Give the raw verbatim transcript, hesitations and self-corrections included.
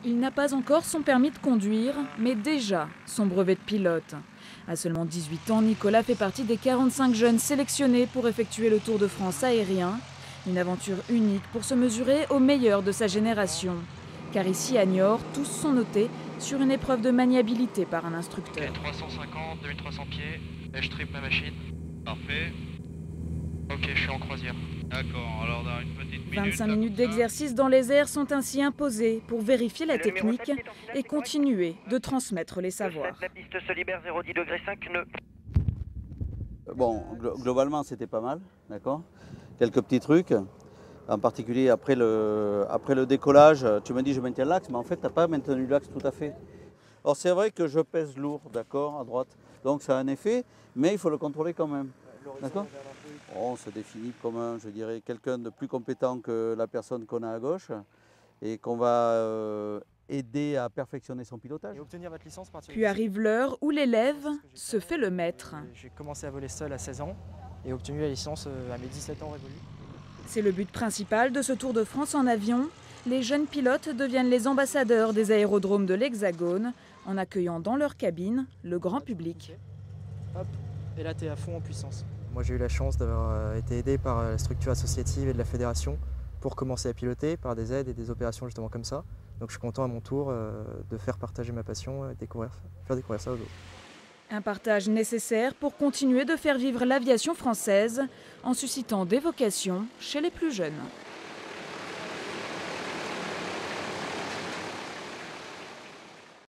Il n'a pas encore son permis de conduire, mais déjà son brevet de pilote. À seulement dix-huit ans, Nicolas fait partie des quarante-cinq jeunes sélectionnés pour effectuer le Tour de France aérien. Une aventure unique pour se mesurer au meilleur de sa génération. Car ici à Niort, tous sont notés sur une épreuve de maniabilité par un instructeur. Ok, trois cent cinquante, deux mille trois cents pieds, et je triple ma machine. Parfait. Ok, je suis en croisière. D'accord, alors dans une petite minute... vingt-cinq là, minutes comme ça. d'exercice dans les airs sont ainsi imposées pour vérifier la technique et continuer de transmettre les savoirs. La piste se libère, zéro dix degrés cinq nœuds. Bon, glo- globalement, c'était pas mal, d'accord. Quelques petits trucs, en particulier après le, après le décollage, tu me dis je maintiens l'axe, mais en fait, tu n'as pas maintenu l'axe tout à fait. Alors c'est vrai que je pèse lourd, d'accord, à droite, donc ça a un effet, mais il faut le contrôler quand même, d'accord. On se définit comme un, je dirais, quelqu'un de plus compétent que la personne qu'on a à gauche et qu'on va euh, aider à perfectionner son pilotage. Et obtenir votre licence à partir de Puis arrive l'heure où l'élève se fait le maître. J'ai commencé à voler seul à seize ans et obtenu la licence à mes dix-sept ans révolus. C'est le but principal de ce Tour de France en avion. Les jeunes pilotes deviennent les ambassadeurs des aérodromes de l'Hexagone en accueillant dans leur cabine le grand public. Hop, et là tu es à fond en puissance. Moi j'ai eu la chance d'avoir été aidé par la structure associative et de la fédération pour commencer à piloter par des aides et des opérations justement comme ça. Donc je suis content à mon tour de faire partager ma passion et découvrir, faire découvrir ça aux autres. Un partage nécessaire pour continuer de faire vivre l'aviation française en suscitant des vocations chez les plus jeunes.